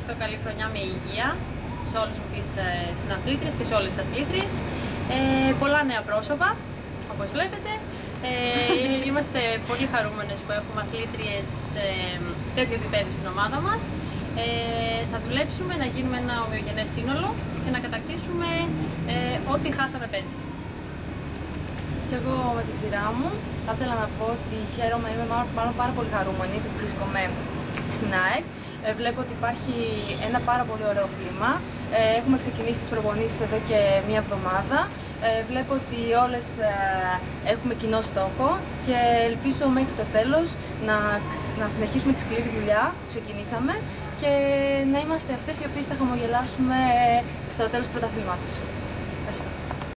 ευχηθώ καλή χρονιά με υγεία σε όλες μου τις συναθλήτριες και σε όλες τις αθλήτριες. Πολλά νέα πρόσωπα, όπως βλέπετε. Είμαστε πολύ χαρούμενες που έχουμε αθλήτριες τέτοιου επίπεδου στην ομάδα μας. Θα δουλέψουμε να γίνουμε ένα ομοιογενές σύνολο και να κατακτήσουμε ό,τι χάσαμε πέρυσι. Και εγώ με τη σειρά μου θα ήθελα να πω ότι χαίρομαι, είμαι μάλλον πάρα πολύ χαρούμενη που βρίσκομαι στην ΑΕΚ. Βλέπω ότι υπάρχει ένα πάρα πολύ ωραίο κλίμα. Έχουμε ξεκινήσει τις προπονήσεις εδώ και μία εβδομάδα. Βλέπω ότι όλες έχουμε κοινό στόχο και ελπίζω μέχρι το τέλος να συνεχίσουμε τη σκληρή δουλειά που ξεκινήσαμε και να είμαστε αυτές οι οποίες θα χαμογελάσουμε στο τέλος του πρωταθλήματος.